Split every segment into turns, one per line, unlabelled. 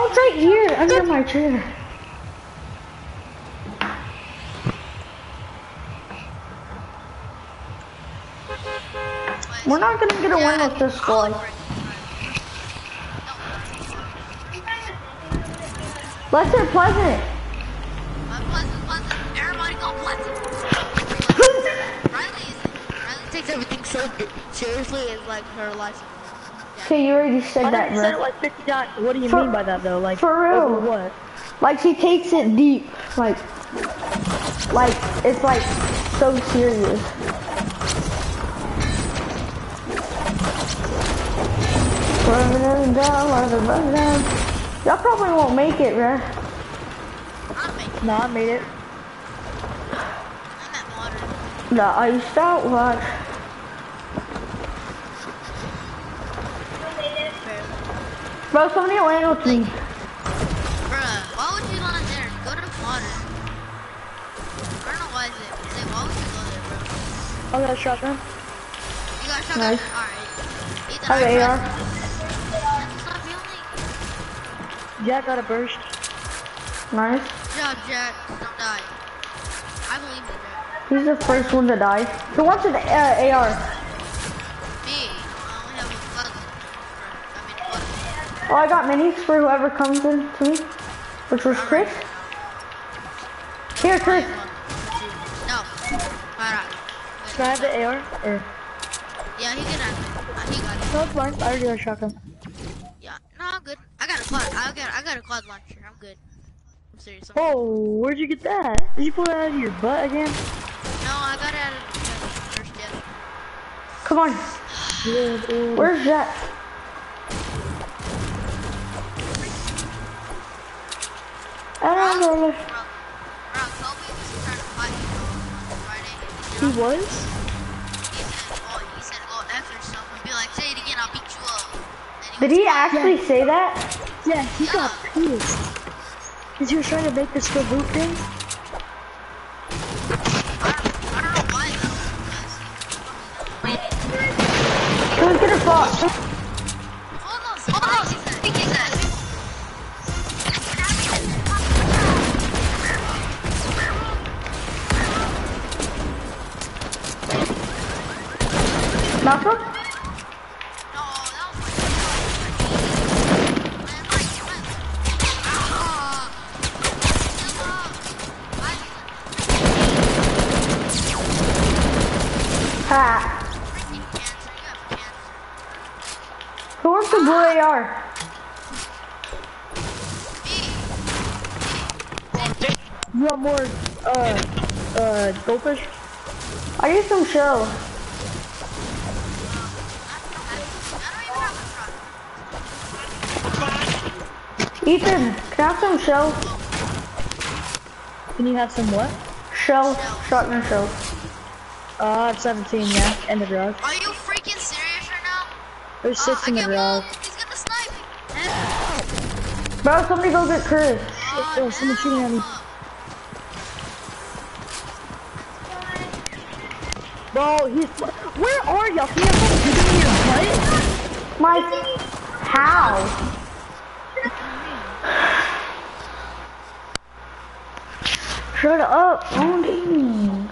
Oh, it's right here, under my chair. We're not gonna get a win with this squad. Let's hit Pleasant.
Pleasant. Everybody go Pleasant. Riley takes everything so seriously. It's like her license.
Okay, you already said that, bro.
Said it like 50 times. What do you mean by that, though? Like,
for real.
Over what?
Like, she takes it deep. Like, it's like so serious. Running down. Y'all probably won't make it, bro.
No, I made it.
I'm at water.
The iced out watch. Bro, somebody land with me.
Bruh, why would you land there? Go to the water. I don't know why is it. Like, why would you go there, bro?
I got a shotgun.
You got a shotgun?
Nice.
Alright. Ethan,
I have AR.
Stop healing.
Jack got a burst.
Nice.
Good job, Jack. Don't die. I believe in Jack.
He's the first one to die. Who wants an AR?
Me. I only have a cousin.
Oh, I got minis for whoever comes in to me. Which was Chris. Here, Chris.
No. Alright.
Can I have the AR? Or?
Yeah, he can have it. He got it.
No, it's fine. I already got a shotgun.
Yeah. No, I'm good. I got a quad. I got a quad launcher. I'm good. I'm serious.
Oh, where'd you get that? Did you pull that out of your butt again?
No, I got it out of the first death.
Come on. Where's Jack? I don't know.
Bro, Kobe was trying to fight me on Friday.
He was?
He said, go F yourself and be like, say it again, I'll beat you up.
Did he actually say that?
Yeah, he got pissed. Because he was trying to make this go boot thing.
I don't know why though.
Can we get a bot?
Hold on, he said.
Malcolm?
No, that was
Ha. Who wants the blue AR?
You want more, goldfish?
I need some shell. Ethan, can I have some shell?
Can you have some what?
Shell, shotgun shell.
I have 17, yeah, in the garage.
Are you freaking serious right now?
There's 6 in the
I can't
garage.
move. He's gonna snipe me.
Bro, somebody go get Chris.
Oh, someone's shooting at me. Bro, where are y'all? Can you have someone shooting me in your butt?
My, how? Shut up, Andy.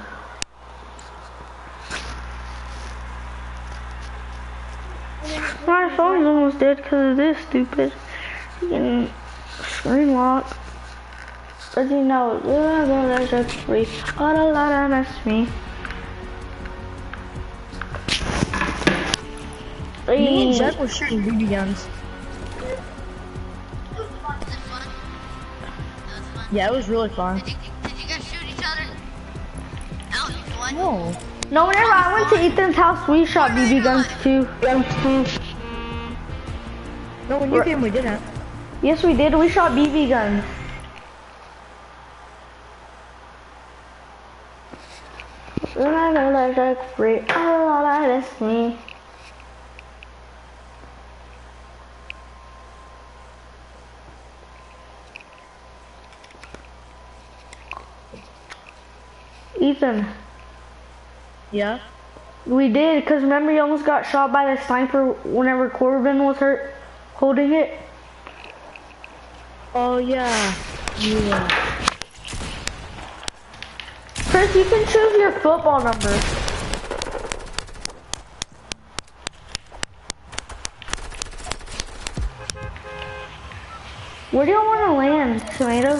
My phone's almost dead because of this stupid freaking screen lock. Does he know? That's just free. Oh, that's me.
Me and Jack were shooting BB guns. Yeah, it was really fun.
Did you guys shoot each other?
No.
No, whenever I went to Ethan's house, we shot BB guns too.
No, when you came, we didn't.
Yes, we did. We shot BB guns. That's me. Ethan.
Yeah?
We did, because remember you almost got shot by the sniper whenever Corbin was hurt holding it?
Oh yeah. Yeah.
Chris, you can choose your football number. Where do you want to land, Tomato?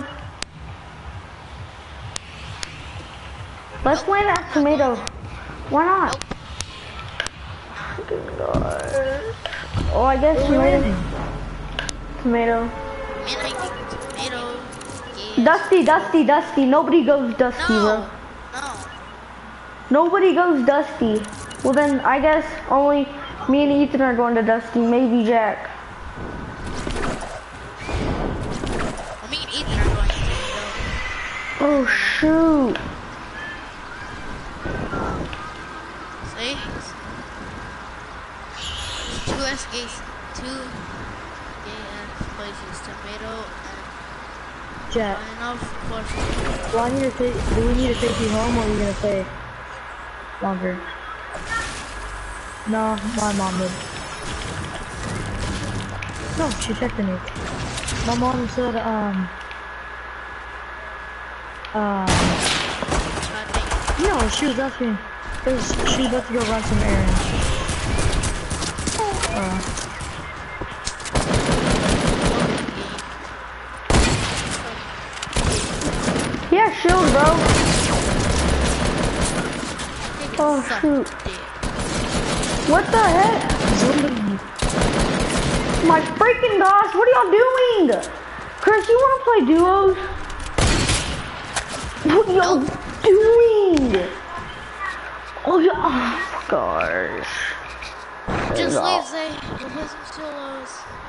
Let's land at Tomato. Why not? Fucking God. Oh, I guess Tomato. Tomato. Dusty. Nobody goes Dusty, bro.
No.
Nobody goes Dusty. Well then, I guess only me and Ethan are going to Dusty. Maybe Jack.
Well, me and Ethan are going to Tomato.
Oh shoot.
See? Two SKs, two places, Tomato and
Jack.
of course.
Do we need to take you home, or are you gonna stay longer? No, my mom would. No, she texted me. My mom said, no, she was asking, cause she was about to go run some errands.
Yeah, shield, bro. Oh shoot. What the heck? My freaking gosh, what are y'all doing? Chris, you wanna play duos? What are y'all doing? Oh yeah, oh gosh.
Just leave, Zay. We'll play some solos.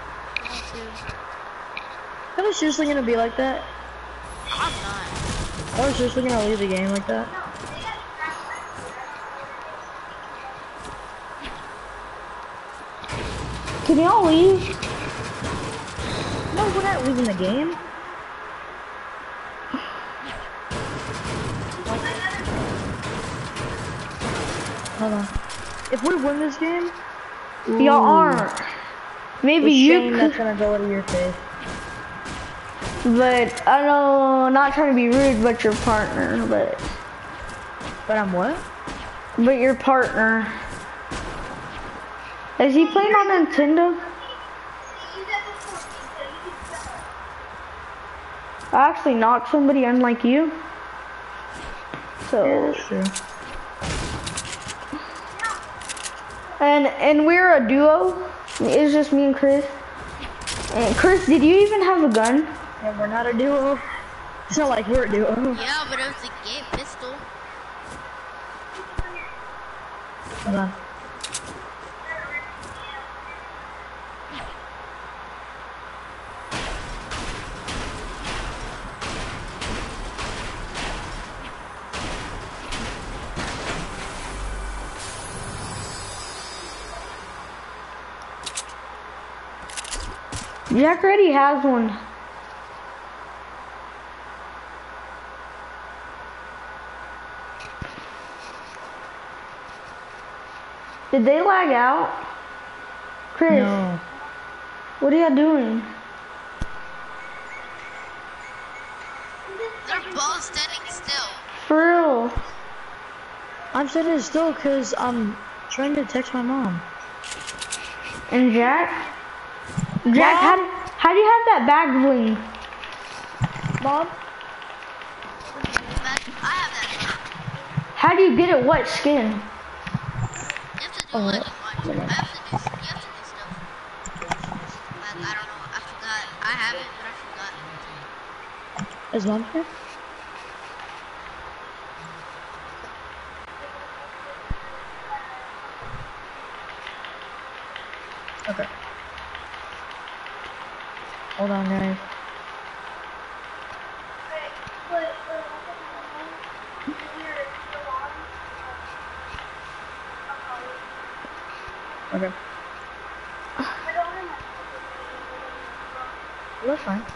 I was seriously gonna be like that.
I'm not.
I was seriously gonna leave the game like that.
Can y'all leave?
No, we're not leaving the game. Hold on. If we win this game,
Y'all aren't. Maybe
it's
you
shame
could,
that's gonna go to your face.
but I know, not trying to be rude, but your partner, but
But I'm what?
your partner. Is he playing on Nintendo? I actually knocked somebody unlike you.
Yeah,
So,
that's true.
and we're a duo. It's just me and Chris. And Chris, did you even have a gun?
And we're not a duo. It's not like we're a duo.
Yeah, but it was a gay pistol.
Hold on.
Jack already has one. Did they lag out? Chris,
No.
what are y'all doing?
They're both standing still.
For real?
I'm sitting still because I'm trying to text my mom.
And Jack? Jack, how do you have that bag bling?
Mom?
I have that.
How do you get it? What skin?
You have to do like you have to do stuff. Like, I don't know. I forgot. I have it, but I forgot.
Is mom here? Okay. Hold on, guys. Okay. Well, that's fine.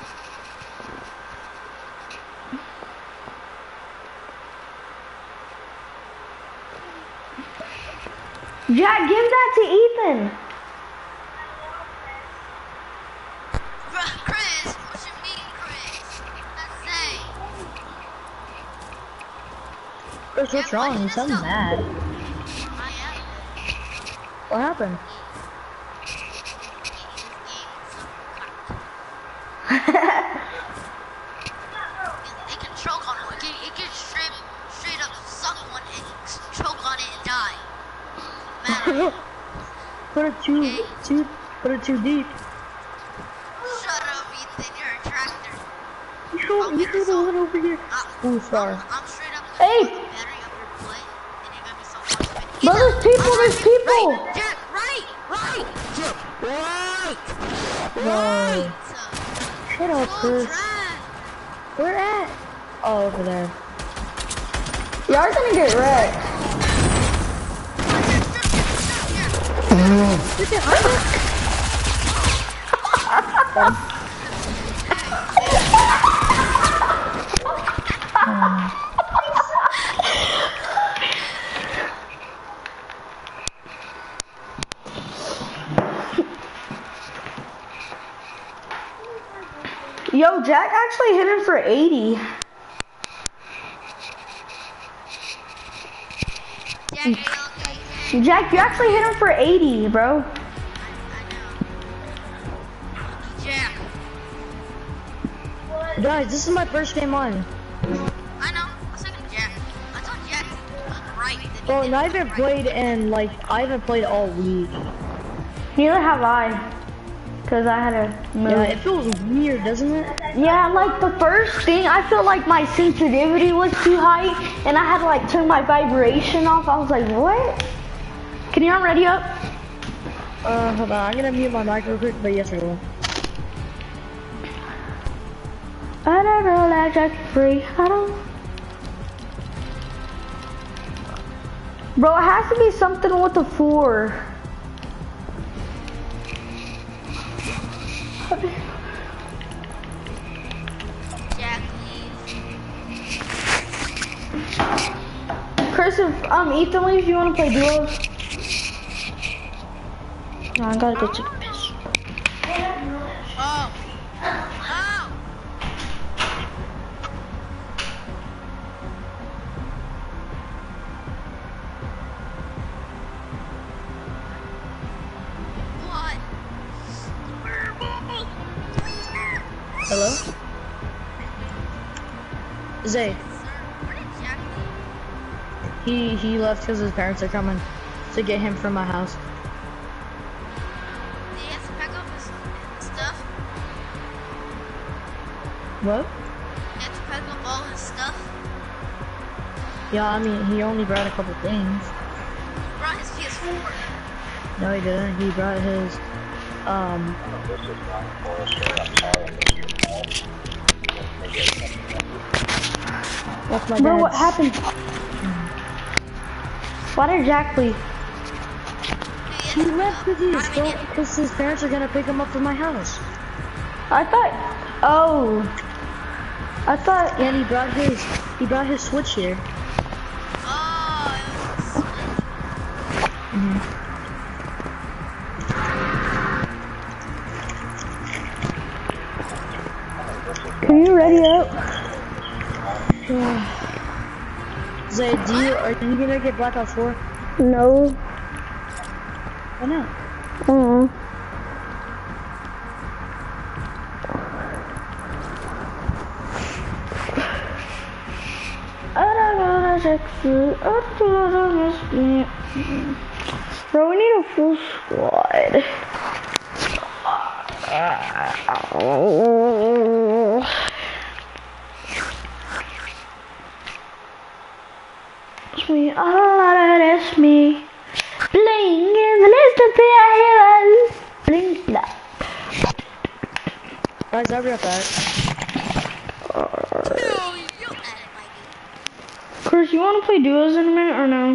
Jack, give that to Ethan.
Chris, what you mean?
Chris, what's wrong? You sound mad.
I
What happened?
It can choke on one. It can straight up suck one and choke on it and die. Man,
Put it put it too deep.
shut up, Ethan. You're a tractor.
You should have went over here. Ooh, sorry.
I'm straight up
Hey!
gonna put the battery up your butt, and you're gonna be so fucking.
Bro, there's people, there's people!
Right, Jack, right.
No. Shut up, Chris.
Drag.
Where at? Oh, over there.
Y'all are gonna get wrecked.
Look at her.
Yo, Jack actually hit him for 80.
Jack, are you okay?
Jack, you actually hit him for 80, bro.
I know. Jack.
Guys, this is my first game on.
I know. I was thinking Jack. I told Jack to look right. Then
Bro,
he
and I
didn't
haven't
look
played in, like, I haven't played all week.
Neither have I. Because I had to move.
Yeah, it feels weird, doesn't it?
Yeah, like the first thing, I feel like my sensitivity was too high, and I had to like turn my vibration off. I was like, what? Can you ready up?
Hold on, I'm gonna mute my mic real quick, but yes, I will.
I don't know that Jack free. I don't. Bro, it has to be something with a 4.
Jack, leave.
Chris, if Ethan leaves, you want to play duos? No, I gotta get you the piss.
Oh. Oh. What?
Hello? Zay,
Where did Jack leave?
he left because his parents are coming to get him from my house.
Did he have to pack up his stuff?
What?
He had to pack up all his stuff?
Yeah, I mean, he only brought a couple things.
He brought his PS4.
No, he didn't. He brought his, that's my
Bro,
dad's.
what happened? Why did Jack leave?
He left because his parents are gonna pick him up from my house.
I thought, oh, I thought,
And he brought his Switch here.
Oh, it was
can you ready up?
Zay, are you gonna get Black Ops 4?
No.
Why not?
Bro, we need a full squad. It's me, it's me. Bling in the list of the bling blah.
Guys, I'll be right back.
Chris, you want to play duos in a minute or no?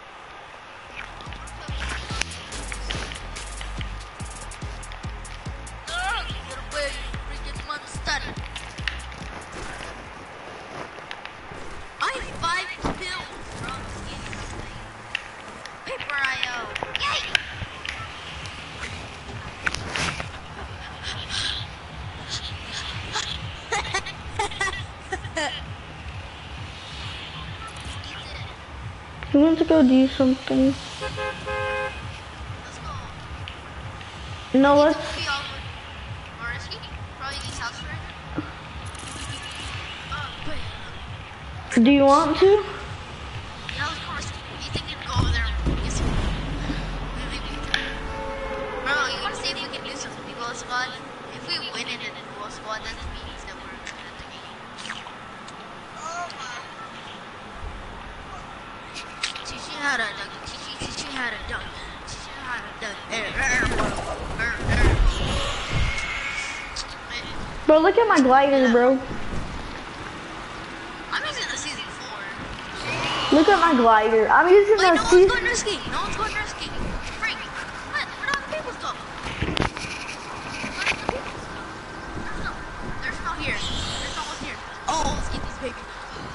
I have 5 kills from Paper IO. Yay!
We want to go do something.
Let's go.
No,
It's
let's.
gonna be all more risky. Probably these houses right now.
Do you want to?
Yeah, let's go risky. You think you'd go over there and get some? Bro, you wanna see if we can do some duo squad? If we win it in a duo squad, that just means that we're good at the game. Teach you how to duck. Teach you how to duck. Teach you how to duck.
Bro, look at my glider, bro.
I'm using the season 4.
Look at my glider. I'm using
Wait, no
the
one's
season.
going risky. No one's going risky. Frank, what? Where do all the people go? There's no here. There's no one here. Oh, let's get these baby.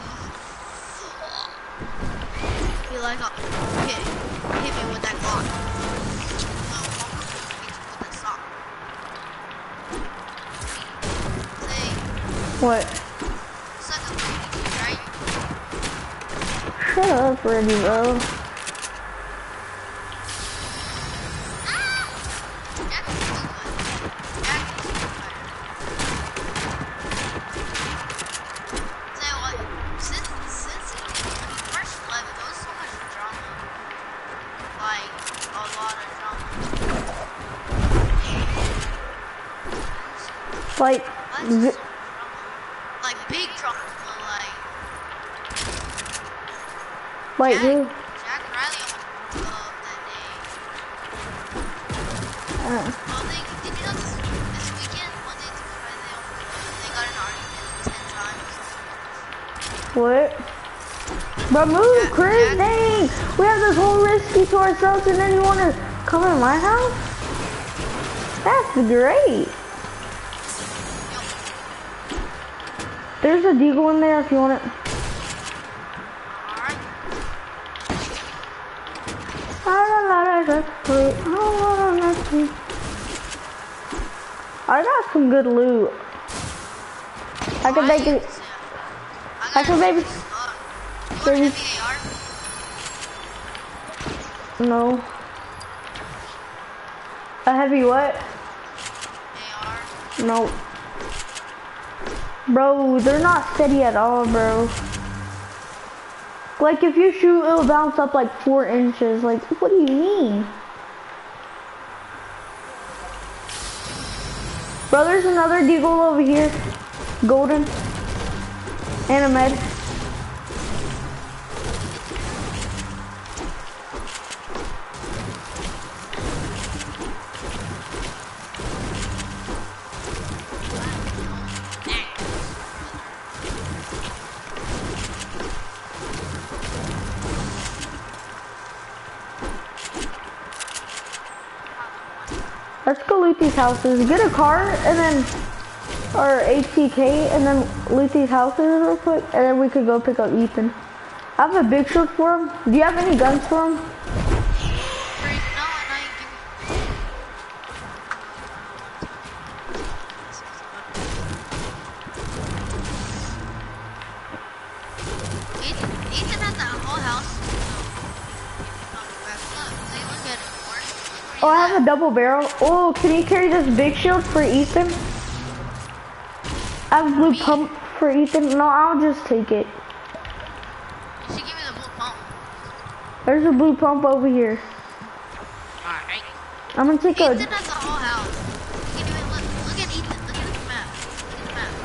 Feel like hit me with that Glock. No, hit me with that sock. Say,
What?
suck up, right?
Shut up, Reggie, bro. Like,
Like big drama,
like who?
Jack Riley almost that day. Well, did you know this weekend, Monday through Friday, they got in an argument 10 times?
What? Bro, move, Chris, dang! We have this whole risky to ourselves and then you wanna come in my house? That's great! There's a deagle in there if you want it. I got some good loot. I can make it. I can maybe. Maybe. No. A heavy what?
AR.
No. Bro, they're not steady at all, bro. Like if you shoot, it'll bounce up like 4 inches. Like, what do you mean? Bro, there's another deagle over here. Golden. And a med. Let's go loot these houses. Get a car and then, or ATK, and then loot these houses real quick, and then we could go pick up Ethan. I have a big shield for him. Do you have any guns for him?
Ethan has that whole house.
Oh, I have a double barrel. Oh, can you carry this big shield for Ethan? I have a blue pump for Ethan. No, I'll just take it.
You should give me the blue pump.
There's a blue pump over here.
Alright.
I'm gonna take
Ethan
a...
has the whole house. You can even look at Ethan. Look at the map. Look at the map.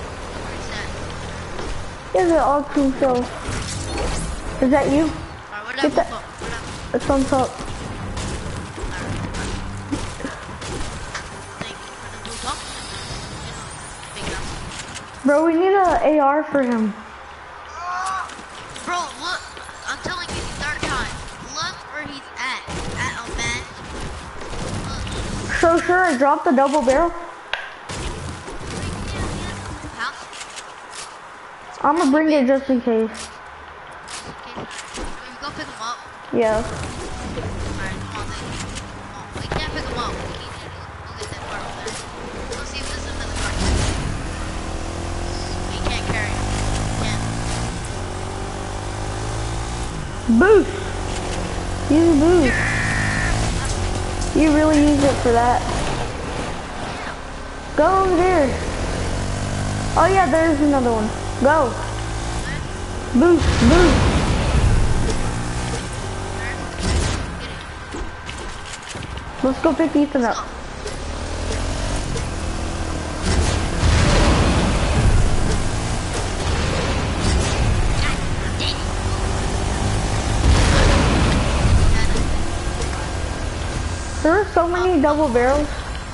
Where is that?
Is it all to himself? Is that you?
Alright, where'd
Get
that
that.
blue pump? Where'd that
It's on top.
Thank you for the blue pump. Big enough.
Bro, we need an AR for him.
Bro, look. I'm telling you, third time. Look where he's at. At a man. Look.
So sure, I dropped the double barrel.
House.
I'm gonna bring it just in case.
Okay. Go pick him up.
Yeah.
Alright, come on then. Come on. We can't pick him up. We need to go get that car over there. Let's see if this is another car. We can't carry him. We can't.
Boost. Use a boost. You really use it for that. Go over there. Oh yeah, there's another one. Go. Boost, boost. Let's go pick Ethan up. There are so many double barrels.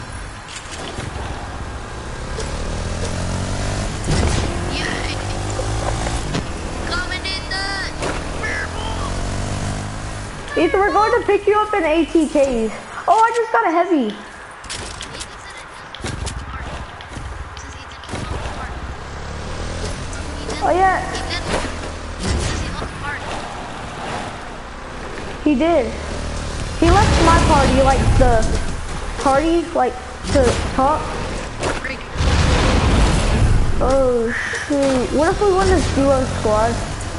Ethan, we're going to pick you up in ATKs. Oh, I just got a heavy. Oh yeah. He did. He left my party, like the party, like to talk. Oh shoot. What if we won this duo squad?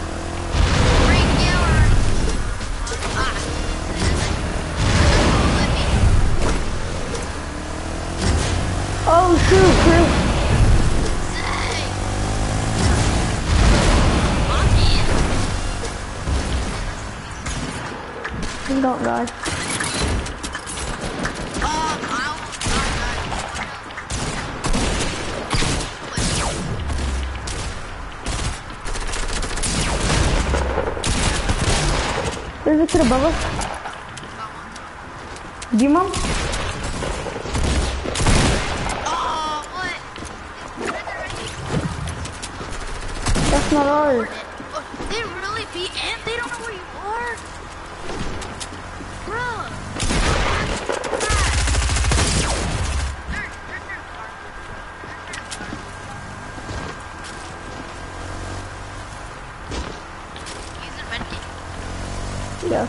Oh shoot, Chris. Please don't die. There's a kid above us. Do you, Mom? That's not ours.
They really beat him? They don't know where you are? Bro. He's inventing.
Yeah.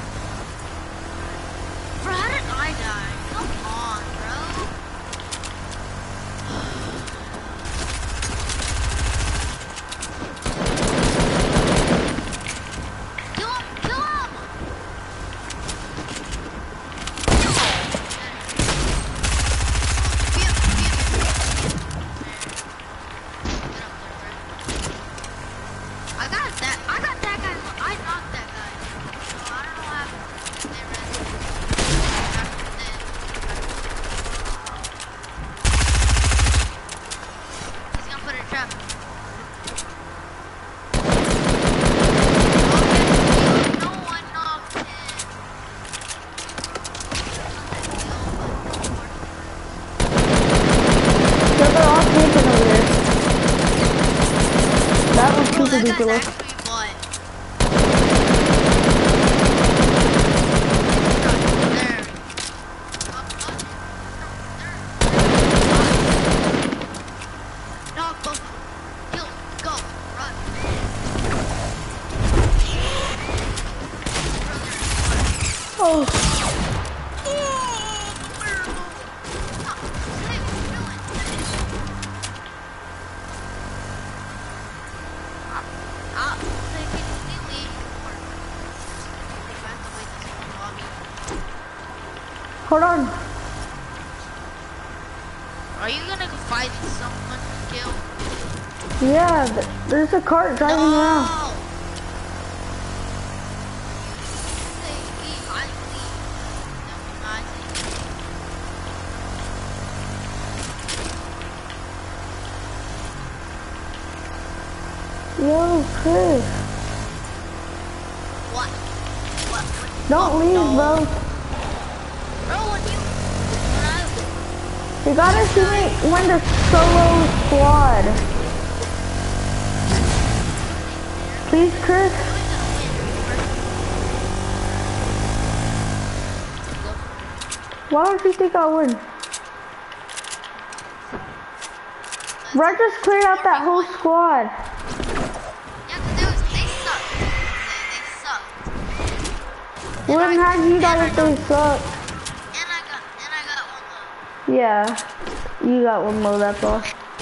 Bro, how did I die? Come on, bro. Kill him! Kill him! I got that guy. I knocked that guy. So I don't know what happened. They ran after this. He's gonna put a trap. No one knocked him.
Yeah, they're all camping over there. That was super
That
duper
guy's
low.
actually butt. There. Knock both. Kill. Go. Run.
Oh, hold on.
Are you gonna go fight someone to kill?
Yeah, there's a cart driving around. Yo, Chris.
What?
Don't leave, bro.
Bro, when
You gotta see me win the solo squad. Please, Chris. Why don't you think I would? Red just cleared out that whole squad.
Yeah, cause they suck. They sucked.
Well, then how do you guys if they suck?
And I got one low.
Yeah, you got one low, that's all.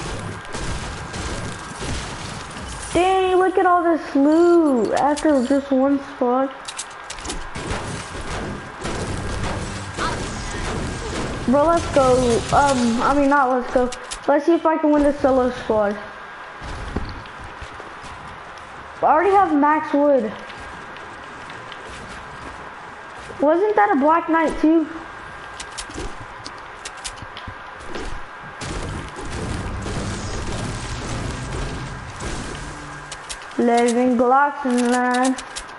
Dang, look at all this loot after just one squad. Bro, let's go. I mean, not let's go. Let's see if I can win the solo squad. I already have Max Wood. Wasn't that a Black Knight too? Living Glocks in line.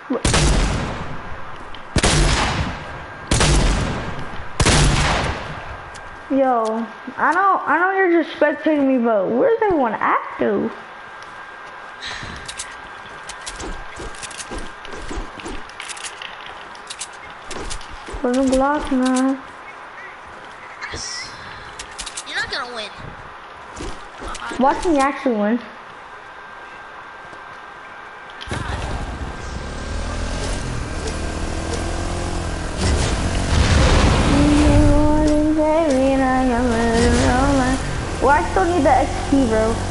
Yo, I know you're just spectating me, but where's everyone at though? Living Glocks in line.
You're not gonna win.
Watch me actually win. Well, I still need the XP,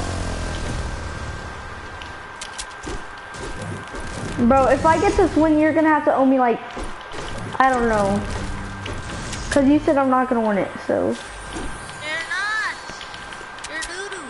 bro. Bro, if I get this win, you're gonna have to owe me like, I don't know. Cause you said I'm not gonna win it, so.
You're not. You're doo-doo.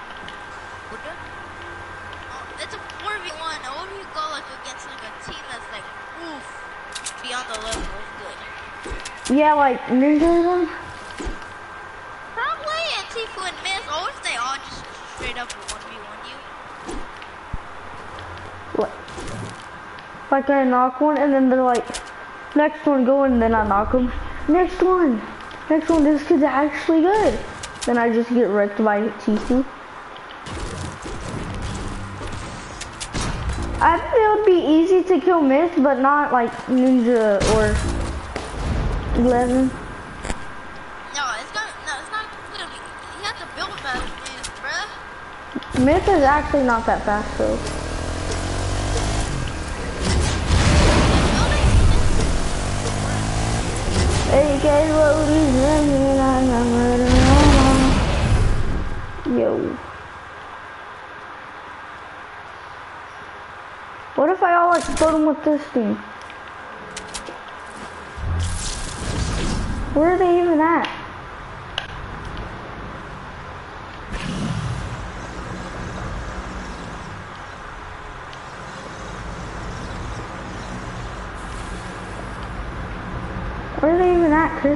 Oh, it's a 4v1. What if you go like against like a team that's like, oof, beyond the level of good?
Yeah, like Ninja.
Probably and Tifu and Miss, or if they all just straight up 1v1 you.
What? Like I knock one and then they're like, next one go and then I knock them. Next one, this kid's actually good. Then I just get wrecked by Tifu. I think it would be easy to kill Myth, but not like Ninja or 11. Myth is actually not that fast though. Yo. What if I all like explode him with this thing? Where are they even at? Where are they even at, Chris?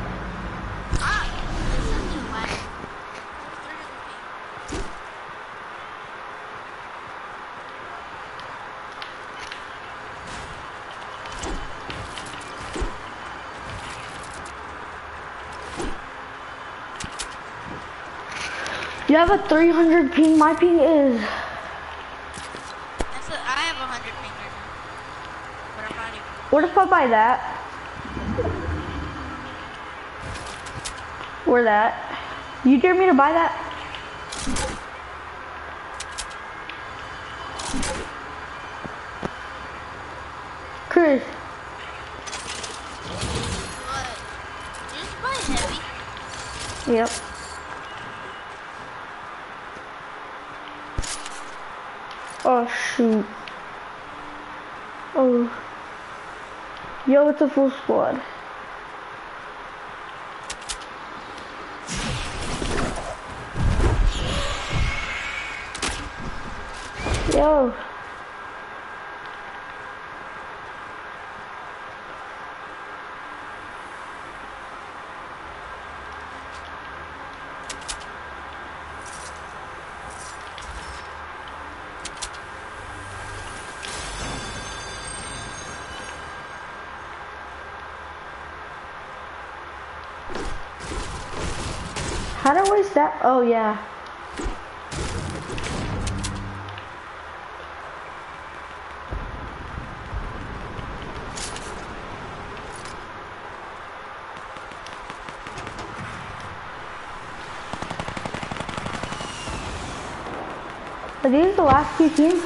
You have a 300 ping, my ping is.
I have 100 ping right now. But I'm not even.
What if I buy that? Where that? You dare me to buy that? Chris.
What? You just buy heavy?
Yep. Oh shoot. Oh. Yo, it's a full squad. Yo. How do I waste that? Oh yeah. Are these the last two teams?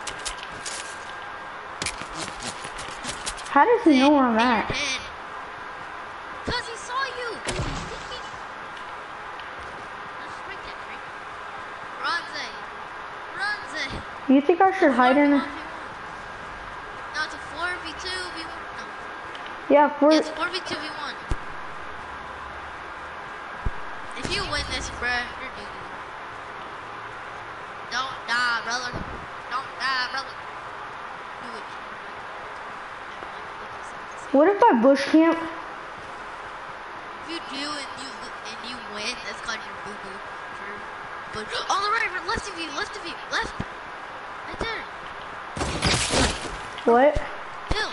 How does he know where I'm at? You think I should hide in it?
No, it's a 4v2 v1. No.
Yeah,
Yeah, it's a 4v2 v1. If you win this, bruh, you're doo-doo. Don't die, brother. Don't die, brother. Do it.
What if I bush camp?
If you do and you win, that's called your boo-boo. But on the right, left of you, left. Right there.
What?
Bill.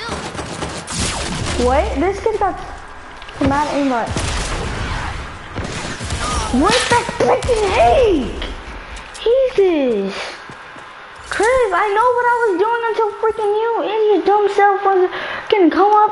What? This kid got mad aimbot. What the freaking heck? Jesus. Chris, I know what I was doing until freaking you and your dumb self was gonna come up